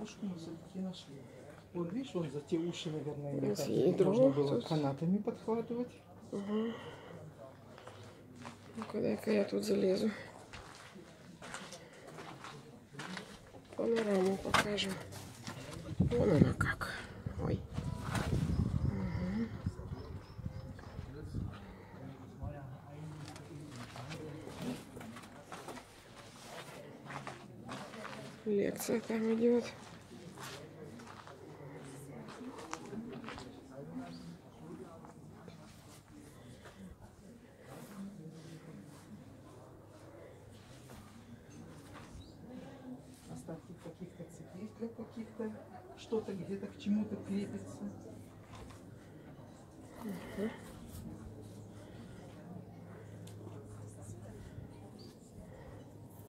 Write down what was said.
ракушку мы все-таки нашли. Вот видишь, вон за те уши, наверное, можно было канатами подхватывать. Угу. Ну-ка, дай-ка я тут залезу. Панораму покажем. Вон она как. Ой. Угу. Лекция там идет. Остатки каких-то цепей для каких-то, что-то где-то к чему-то крепится. Угу.